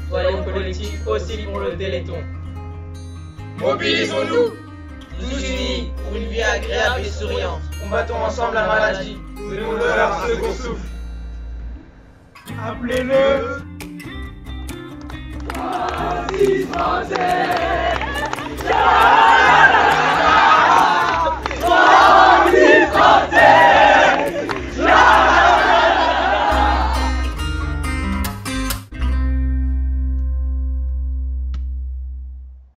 Soyons collectifs aussi pour le Téléthon. Mobilisons-nous, Tous unis pour une vie agréable et souriante. combattons ensemble la maladie. Donnons-leur un second souffle. Appelez-le. Francis Français!